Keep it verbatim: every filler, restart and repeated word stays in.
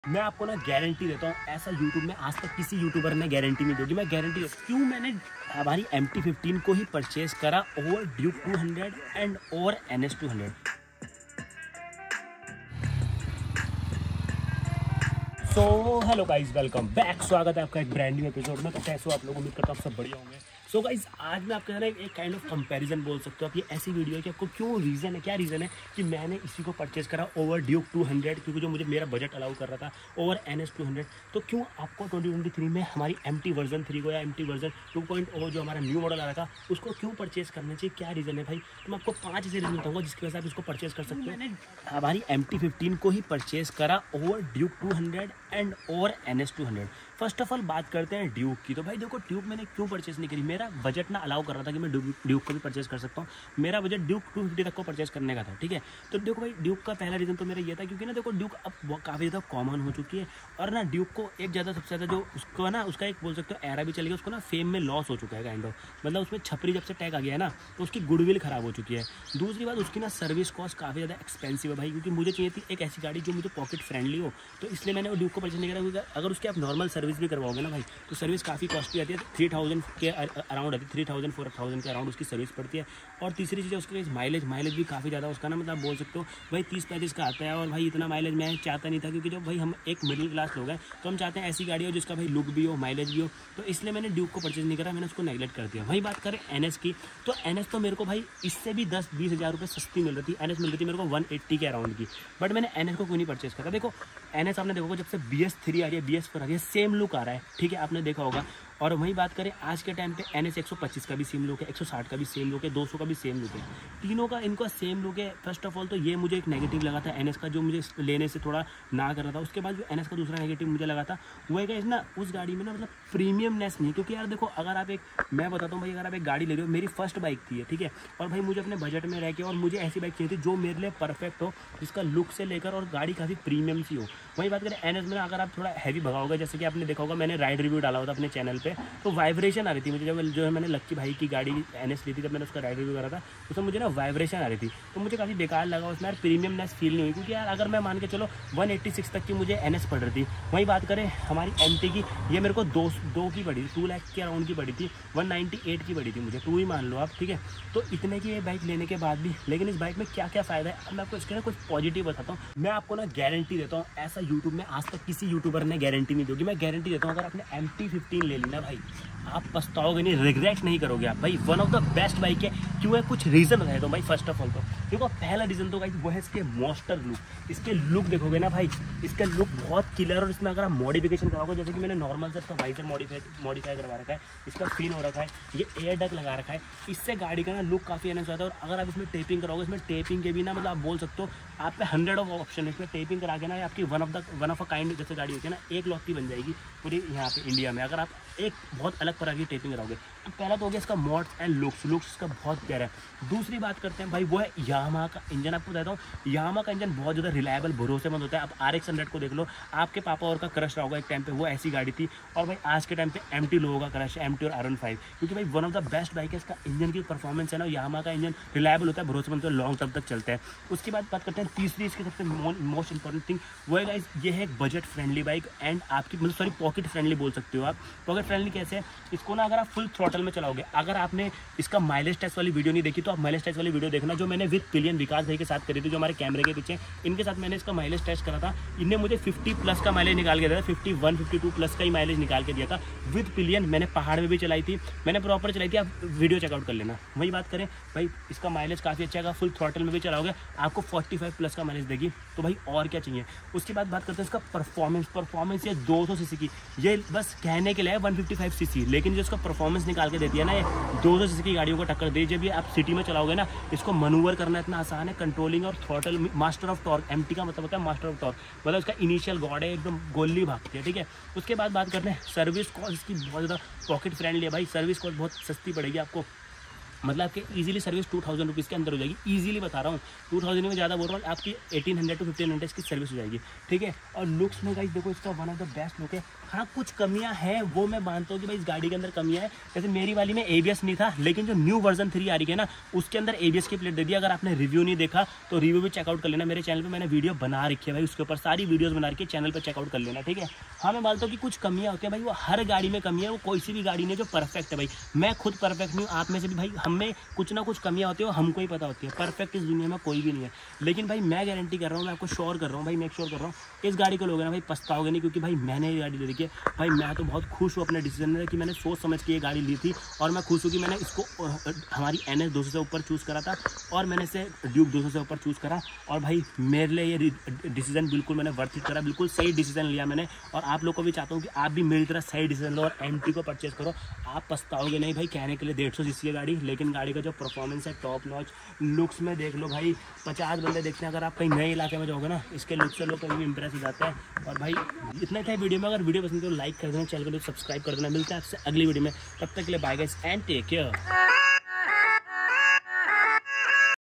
मैं आपको ना गारंटी देता हूँ, ऐसा यूट्यूब में आज तक किसी यूट्यूबर ने गारंटी नहीं दोगी। मैं गारंटी देता हूँ। क्यों मैंने हमारी एम टी फिफ्टीन को ही परचेज करा over Duke two hundred and over N S two hundred. So hello guys, welcome back. स्वागत है आपका एक ब्रांड न्यू एपिसोड में। तो कैसे हो आप लोग? उम्मीद करता हूँ आप सब बढ़िया होंगे। सो so गाइस, आज मैं आपके साथ एक काइंड ऑफ कंपैरिजन बोल सकते हो आप। ये ऐसी वीडियो है कि आपको क्यों रीज़न है, क्या रीज़न है कि मैंने इसी को परचेज करा ओवर ड्यूक टू हंड्रेड, क्योंकि जो मुझे मेरा बजट अलाउ कर रहा था over N S two hundred. तो क्यों आपको ट्वेंटी ट्वेंटी थ्री में हमारी एम टी वर्जन थ्री को या M T version two point O जो हमारा न्यू मॉडल आ रहा था उसको क्यों परचेज करना चाहिए, क्या रीज़न है भाई। तो मैं आपको पाँच ऐसे रीज़न बताऊँगा जिसकी वजह से आप इसको परचेज कर सकते हो। मैंने हमारी एम टी फिफ्टीन को ही परचेज करा over Duke two hundred and over N S two hundred. First of all बात करते हैं ड्यूक की। तो भाई देखो, ड्यूक मैंने क्यों परचेज नहीं करी, मेरा बजट ना अलाउ कर रहा था कि मैं ड्यूक को भी परचेज कर सकता हूँ। मेरा बजट ड्यूक टू फिफ्टी तक को परचेज करने का था, ठीक है। तो देखो भाई, ड्यूक का पहला रीज़न तो मेरा ये था क्योंकि ना देखो, ड्यूक अब काफ़ी ज़्यादा कॉमन हो चुकी है और ना ड्यूक को एक ज़्यादा सबसे ज़्यादा जो उसको है ना, उसका एक बोल सकते हो एरा भी चल गया, उसको ना फेम में लॉस हो चुका है काइंड ऑफ। मतलब उसमें छपरी जब से टैग आ गया है ना, तो उसकी गुडविल खराब हो चुकी है। दूसरी बात, उसकी ना सर्विस कॉस्ट काफ़ी ज़्यादा एक्सपेंसिव है भाई, क्योंकि मुझे चाहिए थी एक ऐसी गाड़ी जो मुझे पॉकेट फ्रेंडली हो। तो इसलिए मैंने वो ड्यूक को परचेज नहीं करा। अगर उसकी आप नॉर्मल सर्विस भी करवाओगे ना भाई, तो सर्विस काफ़ी कॉस्टली आती है। थ्री थाउजेंड के अराउंड आती है, थ्री थाउजेंड फोर थाउजेंड के अराउंड उसकी सर्विस पड़ती है। और तीसरी चीज़ है उसके माइलेज माइलेज भी काफ़ी ज़्यादा उसका ना, मतलब बोल सकते हो भाई तीस पैंतीस का आता है। और भाई इतना माइलेज मैं चाहता नहीं था, क्योंकि जब भाई हम एक मिडिल क्लास लोग हैं तो हम चाहते हैं ऐसी गाड़ी हो जिसका भाई लुक भी हो, माइलेज भी हो। तो इसलिए मैंने ड्यूक को परचेज नहीं करा, मैंने उसको नेगलेक्ट कर दिया। वही बात करें एन एस की, तो एन एस तो मेरे को भाई इससे भी दस बीस हज़ार रुपये सस्ती मिल रही थी। एन एस मिल रही थी मेरे को वन एट्टी के अराउंड की, बट मैंने एन एस को क्यों नहीं परचेज करा। देखो एन एस आपने देखो, जब से बी एस थ्री आ रही है, बी एस फोर आ रही है, सेम लुक आ रहा है, ठीक है, आपने देखा होगा। और वही बात करें आज के टाइम पे एन एस एक सौ पच्चीस का भी सेम लुक है, एक सौ साठ का भी सेम लुक है, दो सौ का भी सेम लुक है। तीनों का इनका सेम लुक है। फर्स्ट ऑफ ऑल तो ये मुझे एक नेगेटिव लगा था एन एस का, जो मुझे लेने से थोड़ा ना कर रहा था। उसके बाद जो एन एस का दूसरा नेगेटिव मुझे लगा था वो है कि ना उस गाड़ी में ना मतलब प्रीमियमनेस नहीं है। क्योंकि यार देखो, अगर आप एक, मैं बताता हूँ भाई, अगर आप एक गाड़ी ले रहे हो, मेरी फर्स्ट बाइक थी, ठीक है, और भाई मुझे अपने बजट में रह के और मुझे ऐसी बाइक चाहिए थी जो मेरे लिए परफेक्ट हो, जिसका लुक से लेकर और गाड़ी काफ़ी प्रीमियम सी हो। वही बात करें एन एस में, अगर आप थोड़ा हैवी भगाओगे, जैसे कि आपने देखा होगा मैंने राइड रिव्यू डाला हुआ था अपने चैनल पे, तो वाइब्रेशन आ रही थी मुझे। जब जो है मैंने लक्की भाई की गाड़ी एन एस ली थी, जब मैंने उसका राइड रिव्यू करा था, उसमें मुझे ना वाइब्रेशन आ रही थी, तो मुझे काफ़ी बेकार लगा उसमें। यार प्रीमियमनेस फील नहीं हुई, क्योंकि यार अगर मैं मान के चलो वन एट्टी सिक्स तक की मुझे एन एस पड़ रही थी। वही बात करें हमारी एम टी की, ये मेरे को दो दो की पड़ी थी, टू लाख के अराउंड की पड़ी थी, वन नाइन्टी एट की पड़ी थी मुझे, टू ही मान लो आप, ठीक है। तो इतने की ये बाइक लेने के बाद भी, लेकिन इस बाइक में क्या क्या फ़ायदा है, अब मैं आपको इसके ना कुछ पॉजिटिव बताता हूँ। मैं आपको ना गारंटी देता हूँ, ऐसा यूट्यूब में आज तक किसी यूट्यूबर ने गारंटी नहीं दोगी। मैं गारंटी देता हूँ, अगर आपने एम टी फिफ्टीन ले ली ना भाई, आप पछताओगे नहीं, रिग्रेट नहीं करोगे आप भाई। One of the best bike है। क्यों है, कुछ रीज़न बताए तो भाई। फर्स्ट ऑफ ऑल तो देखो, पहला रीज़न तो भाई वो है इसके मॉन्स्टर लुक। इसके लुक देखोगे ना भाई, इसका लुक बहुत किलर। और इसमें अगर आप मॉडिफिकेशन कराओगे, जैसे कि मैंने नॉर्मल से इसका वाइजर मॉडिफाई मॉडिफाई करवा रखा है, इसका फिन हो रखा है, ये एयर डक लगा रखा है, इससे गाड़ी का ना लुक काफ़ी एनहांस होता है। और अगर आप इसमें टेपिंग कराओगे, इसमें टेपिंग के भी ना, मतलब आप बोल सकते हो आप पे हंड्रेड ऑफ ऑप्शन है। इसमें टेपिंग करा के ना आपकी one of the one of a kind जैसे गाड़ी होती है ना, एक लॉक की बन जाएगी पूरी यहाँ पे इंडिया में, अगर आप एक बहुत अलग प्रकार की टेपिंग कराओगे। तो पहला तो हो गया इसका मॉड्स एंड लुक्स लुक्स इसका बहुत प्यारा है। दूसरी बात करते हैं भाई, वो है यामाहा का इंजन। आपको बताता हूँ, यामाहा का इंजन बहुत ज़्यादा रिलायबल, भरोसेमंद होता है। आप आर एक्स हंड्रेड को देख लो, आपके पापा और का क्रश रहा होगा एक टाइम पे, वो ऐसी गाड़ी थी। और भाई आज के टाइम पे एम टी लोगों का क्रश है, एम टी और आर वन फाइव, क्योंकि भाई one of the best bike है। इसका इंजन की परफॉर्मेंस है ना, यामाहा का इंजन रिलायबल होता है, भरोसेमंद, तो लॉन्ग टर्म तक चलता है। उसकी बाद बात करते हैं तीसरी, इसकी सबसे मोस्ट इंपॉर्टेंट थिंग वो है गाइस, ये है एक बजट फ्रेंडली बाइक एंड आपकी, मतलब सॉरी पॉकेट फ्रेंडली बोल सकते हो आप। पॉकेट फ्रेंडली कैसे है, इसको ना अगर आप फुल थ्रॉटल में चलाओगे, अगर आपने इसका माइलेज टेस्ट वाली वीडियो नहीं देखी तो आप माइलेज टेस्ट वाली वीडियो देखना, जो मैंने विद पिलियन विकास भाई के साथ करी थी, जो हमारे कैमरे के पीछे, इनके साथ मैंने इसका माइलेज टेस्ट करा था। इनने मुझे फिफ्टी प्लस का माइलेज निकाल के दिया था, fifty one fifty two plus का ही माइलेज निकाल के दिया था विद पिलियन। मैंने पहाड़ में भी चलाई थी, मैंने प्रॉपर चलाई थी, आप वीडियो चेकआउट कर लेना। वही बात करें भाई, इसका माइलेज काफ़ी अच्छा है, फुल थ्रॉटल में भी चलाओगे आपको फोर्टी फाइव प्लस का माइलेज देगी, तो भाई और क्या चाहिए। उसके बाद बात करते हैं इसका परफॉर्मेंस। परफॉर्मेंस ये दो सौ सीसी की, ये बस कहने के लिए है वन फिफ्टी फाइव सीसी, लेकिन जो इसका परफॉर्मेंस निकाल के देती है ना, ये दो सौ सीसी की गाड़ियों को टक्कर दे। जब ये आप सिटी में चलाओगे ना, इसको मनूवर करना इतना आसान है। कंट्रोलिंग और throttle, master of torque, MT का मतलब होता है मास्टर ऑफ टॉर्क, मतलब इसका इनिशियल गॉड है, एकदम गोली भागती है, ठीक है। उसके बाद बात करते हैं सर्विस कॉस्ट। इसकी बहुत ज़्यादा पॉकेट फ्रेंडली है भाई, सर्विस कॉस्ट बहुत सस्ती पड़ेगी आपको। मतलब आपके easily service two thousand rupees के अंदर हो जाएगी। इजीली बता रहा हूँ, टू थाउजेंड में ज़्यादा बोल रहा हूँ, आपकी eighteen hundred to fifteen hundred की सर्विस हो जाएगी, ठीक है। और लुक्स में गाइस देखो इसका one of the best look है। हाँ कुछ कमियां हैं वो मैं मानता हूँ कि भाई इस गाड़ी के अंदर कमियां हैं, जैसे मेरी वाली में एबीएस नहीं था, लेकिन जो न्यू वर्जन थ्री आ रही है ना उसके अंदर एबीएस की प्लेट दे दी। अगर आपने रिव्यू नहीं देखा तो रिव्यू भी चेकआउट कर लेना, मेरे चैनल पे मैंने वीडियो बना रखी है भाई, उसके ऊपर सारी वीडियोस बना रखी है, चैनल पर चेकआउट कर लेना, ठीक है। हाँ मैं मानता हूँ कि कुछ कमियां होती है भाई, वो हर गाड़ी में कमी है, वो कोई सी भी गाड़ी नहीं जो परफेक्ट है भाई। मैं खुद परफेक्ट नहीं हूँ, आप में से भी भाई हमें कुछ ना कुछ कमियां होती है, वो हमको ही पता होती है, परफेक्ट इस दुनिया में कोई भी नहीं है। लेकिन भाई मैं गारंटी कर रहा हूँ, मैं आपको श्योर कर रहा हूँ भाई, मैं श्योर कर रहा हूँ इस गाड़ी को लोगे ना भाई पछताओगे नहीं, क्योंकि भाई मैंने ये गाड़ी ले रखी है भाई। मैं तो बहुत खुश हूँ अपने डिसीजन में कि मैंने सोच समझ के ये गाड़ी ली थी, और मैं खुश हूँ कि मैंने इसको हमारी एन एस दो सौ से ऊपर चूज़ करा था, और मैंने इसे ड्यूक दो सौ से ऊपर चूज़ करा। और भाई मेरे लिए ये डिसीजन बिल्कुल मैंने वर्थ इट करा, बिल्कुल सही डिसीजन लिया मैंने। और आप लोग को भी चाहता हूँ कि आप भी मेरी तरह सही डिसीजन लो और एम टी को परचेज करो, आप पछताओगे नहीं भाई। कहने के लिए डेढ़ सौ सीसी है गाड़ी, लेकिन गाड़ी का जो परफॉर्मेंस है टॉप नॉच। लुक्स में देख लो भाई, पचास बंदे देखते हैं, अगर आप कहीं नए इलाके में जाओगे ना इसके लुक से लोग कभी भी इंप्रेस हो जाते हैं। और भाई इतना था वीडियो में, अगर वीडियो पसंद है तो लाइक कर देना, चैनल को सब्सक्राइब कर देना। मिलते हैं आपसे अगली वीडियो में, तब तक के लिए bye guys and take care.